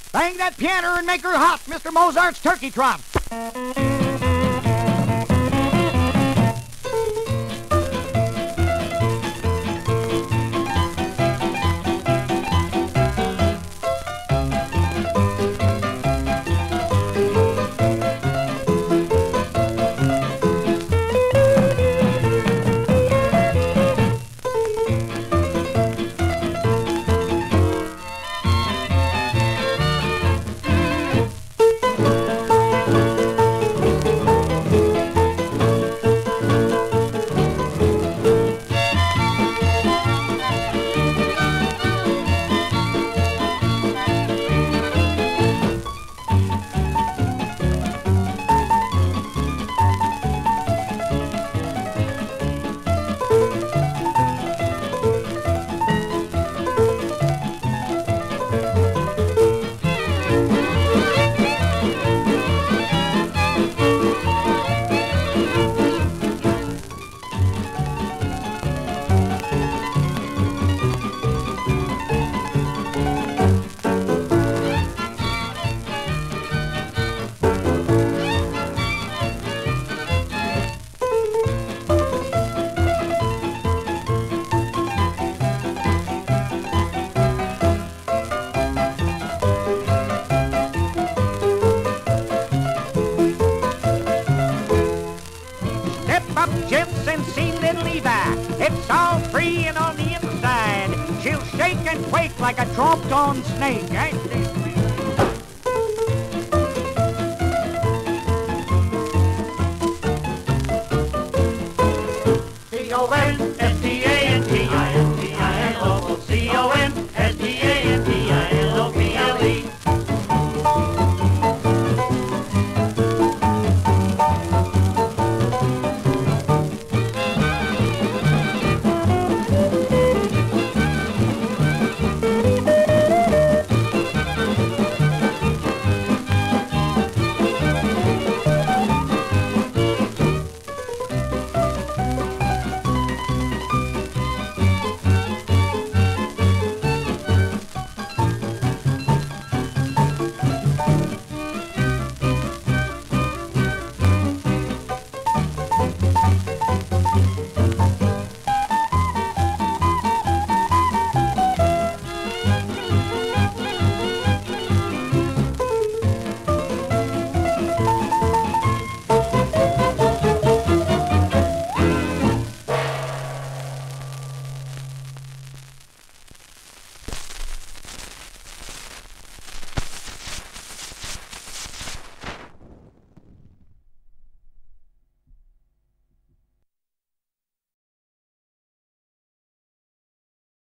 Bang that piano and make her hot, Mr. Mozart's turkey trot. Gents, and see little Eva. It's all free and on the inside. She'll shake and quake like a tromped-on snake, eh?